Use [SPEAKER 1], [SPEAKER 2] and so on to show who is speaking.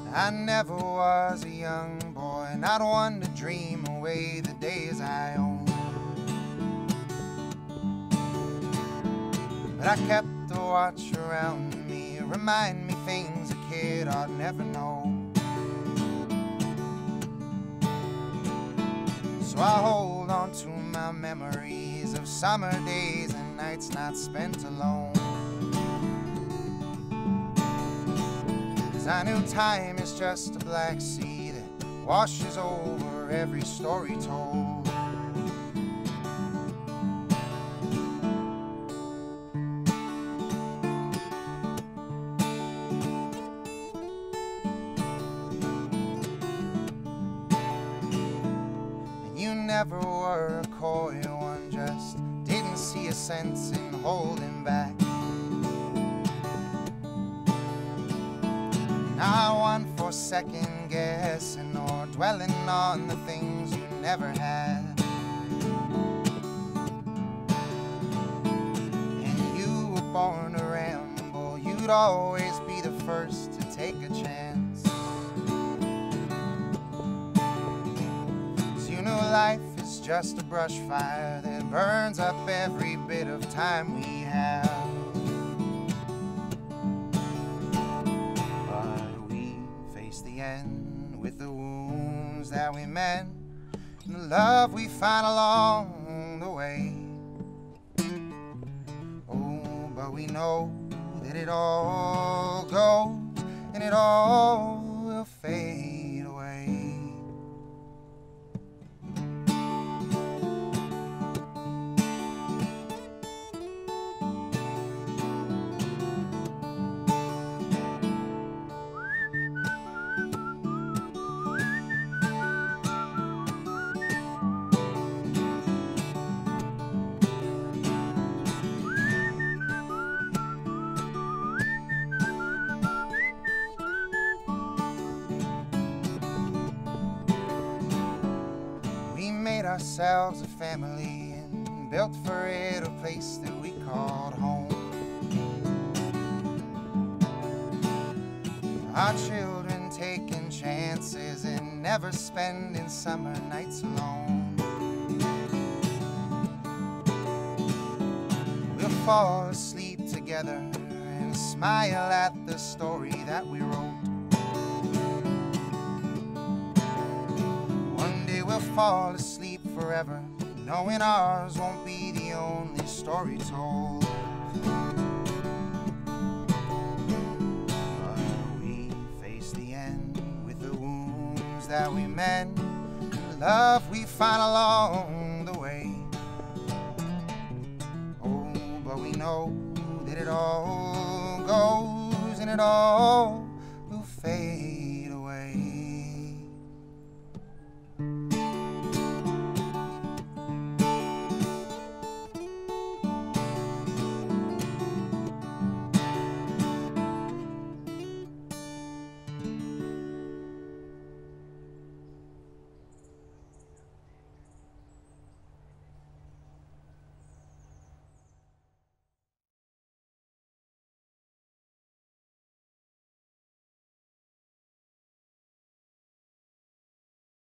[SPEAKER 1] I never was a young boy, not one to dream away the days I own. But I kept a watch around me, remind me things a kid I'd never know. So I hold on to my memories of summer days and nights not spent alone. 'Cause I knew time is just a black sea that washes over every story told. And you never were a coy one, just didn't see a sense in holding back. Not one for second guessing or dwelling on the things you never had. And you were born to ramble, you'd always be the first to take a chance. 'Cause you know life is just a brush fire that burns up every bit of time we have. The end with the wounds that we mend and the love we find along the way. Oh, but we know that it all goes and it all will fade away. Made ourselves a family and built for it a place that we called home. Our children taking chances and never spending summer nights alone. We'll fall asleep together and smile at the story that we wrote. We'll fall asleep forever, knowing ours won't be the only story told. But we face the end with the wounds that we mend, the love we find along the way. Oh, but we know that it all goes and it all